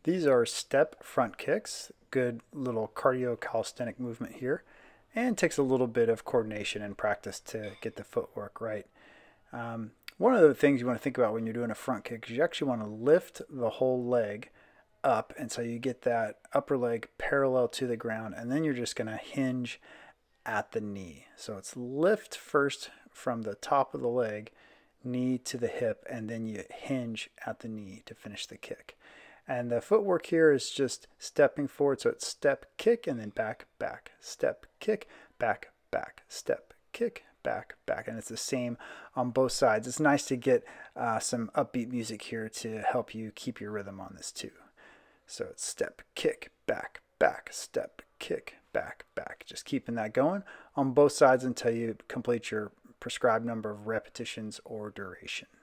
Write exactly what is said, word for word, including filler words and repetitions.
These are step front kicks, good little cardio calisthenic movement here, and takes a little bit of coordination and practice to get the footwork right. Um, one of the things you want to think about when you're doing a front kick is you actually want to lift the whole leg up, and so you get that upper leg parallel to the ground, and then you're just going to hinge at the knee. So it's lift first from the top of the leg, knee to the hip, and then you hinge at the knee to finish the kick. And the footwork here is just stepping forward. So it's step, kick, and then back, back, step, kick, back, back, step, kick, back, back. And it's the same on both sides. It's nice to get uh, some upbeat music here to help you keep your rhythm on this too. So it's step, kick, back, back, step, kick, back, back. Just keeping that going on both sides until you complete your prescribed number of repetitions or duration.